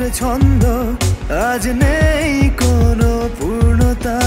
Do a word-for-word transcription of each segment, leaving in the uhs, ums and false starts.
ছন্দ আজ নেই কোনো পূর্ণতা।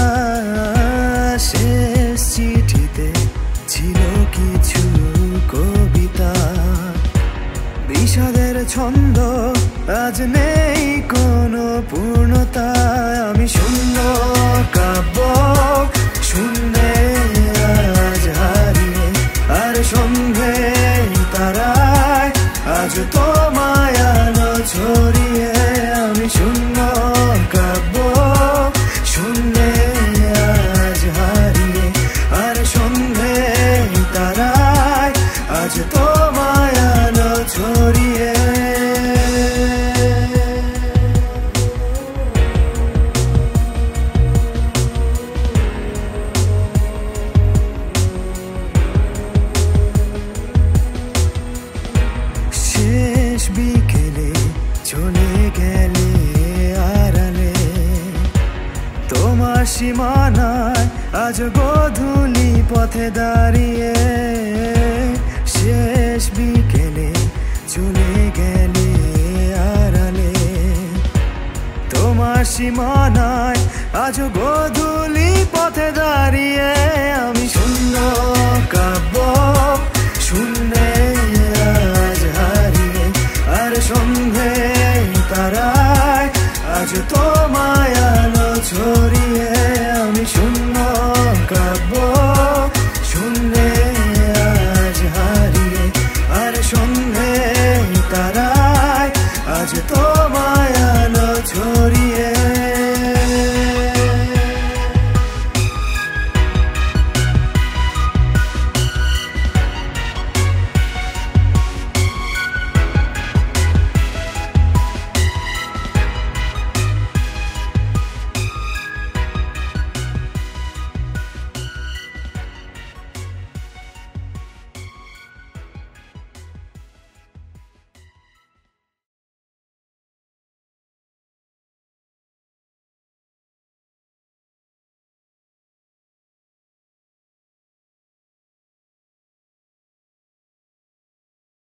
শেষ চিঠিতে ছিল কিছু কবিতা, বিষাদের ছন্দ আজ নেই কোনো পূর্ণতা। আমি শূন্য কাব্য শূন্যে আজ হারিয়ে, আর সন্ধে তারায় আজ তোমায় আলো ছড়িয়ে। আমি শূন্য কাব্য শূন্যে আজ হারিয়ে, আর সন্ধে তারায় আজ তোমায় আলো ছড়িয়ে। শেষ বিকেলে চলে গেলে আড়ালে, তোমার সীমানায় আজ গোধূলি পথে দাঁড়িয়ে। শেষ বিকেলে চলে গেলে আড়ালে, তোমার সীমানায় আজ গোধূলি পথে দাঁড়িয়ে। আমি শূন্য